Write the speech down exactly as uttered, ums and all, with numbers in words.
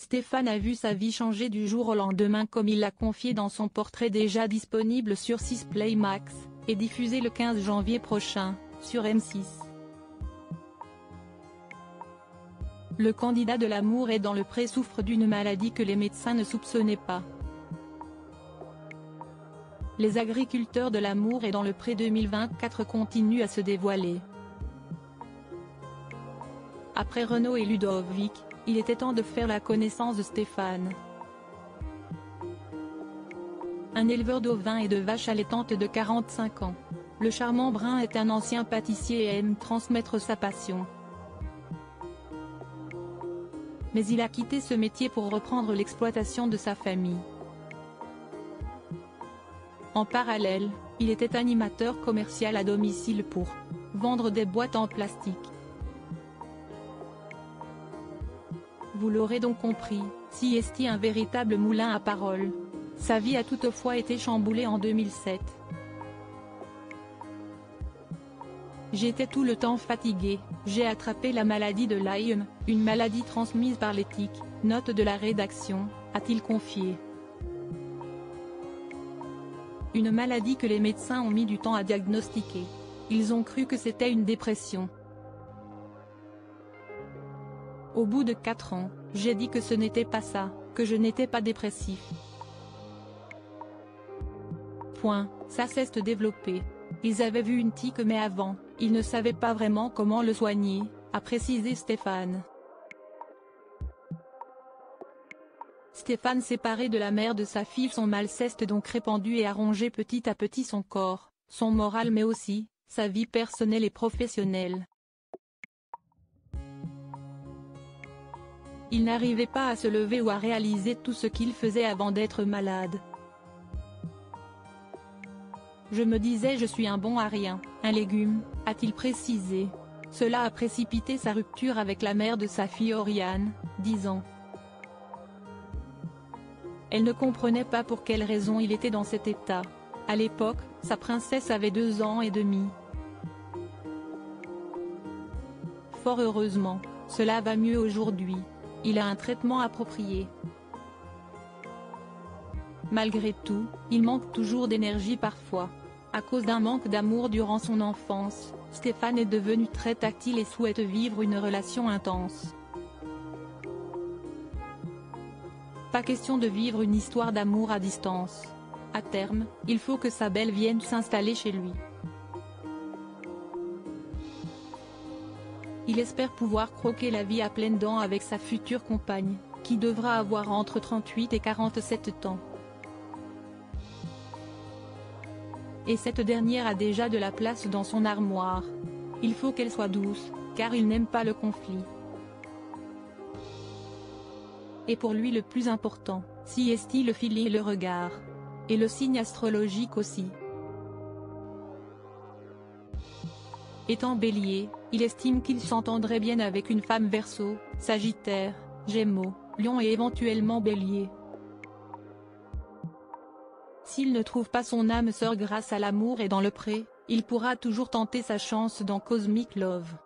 Stéphane a vu sa vie changer du jour au lendemain comme il l'a confié dans son portrait déjà disponible sur six Play Max, et diffusé le quinze janvier prochain, sur M six. Le candidat de l'amour est dans le pré souffre d'une maladie que les médecins ne soupçonnaient pas. Les agriculteurs de l'amour et dans le pré deux mille vingt-quatre continuent à se dévoiler. Après Renaud et Ludovic, il était temps de faire la connaissance de Stéphane. Un éleveur d'ovins et de vaches allaitantes de quarante-cinq ans. Le charmant brun est un ancien pâtissier et aime transmettre sa passion. Mais il a quitté ce métier pour reprendre l'exploitation de sa famille. En parallèle, il était animateur commercial à domicile pour vendre des boîtes en plastique. Vous l'aurez donc compris, si est un véritable moulin à paroles. Sa vie a toutefois été chamboulée en deux mille sept. J'étais tout le temps fatigué, j'ai attrapé la maladie de Lyme, une maladie transmise par les tiques, note de la rédaction, a-t-il confié. Une maladie que les médecins ont mis du temps à diagnostiquer. Ils ont cru que c'était une dépression. Au bout de quatre ans, j'ai dit que ce n'était pas ça, que je n'étais pas dépressif. Point, ça s'est développé. Ils avaient vu une tique mais avant, ils ne savaient pas vraiment comment le soigner, a précisé Stéphane. Stéphane séparé de la mère de sa fille, son mal s'est donc répandu et a rongé petit à petit son corps, son moral mais aussi, sa vie personnelle et professionnelle. Il n'arrivait pas à se lever ou à réaliser tout ce qu'il faisait avant d'être malade. Je me disais je suis un bon à rien, un légume, a-t-il précisé. Cela a précipité sa rupture avec la mère de sa fille Oriane, dix ans. Elle ne comprenait pas pour quelle raison il était dans cet état. À l'époque, sa princesse avait deux ans et demi. Fort heureusement, cela va mieux aujourd'hui. Il a un traitement approprié. Malgré tout, il manque toujours d'énergie parfois. À cause d'un manque d'amour durant son enfance, Stéphane est devenu très tactile et souhaite vivre une relation intense. Pas question de vivre une histoire d'amour à distance. À terme, il faut que sa belle vienne s'installer chez lui. Il espère pouvoir croquer la vie à pleines dents avec sa future compagne, qui devra avoir entre trente-huit et quarante-sept ans. Et cette dernière a déjà de la place dans son armoire. Il faut qu'elle soit douce, car il n'aime pas le conflit. Et pour lui le plus important, si est le filet et le regard. Et le signe astrologique aussi. Étant Bélier, il estime qu'il s'entendrait bien avec une femme Verseau, Sagittaire, Gémeaux, Lion et éventuellement Bélier. S'il ne trouve pas son âme sœur grâce à l'amour et dans le pré, il pourra toujours tenter sa chance dans Cosmic Love.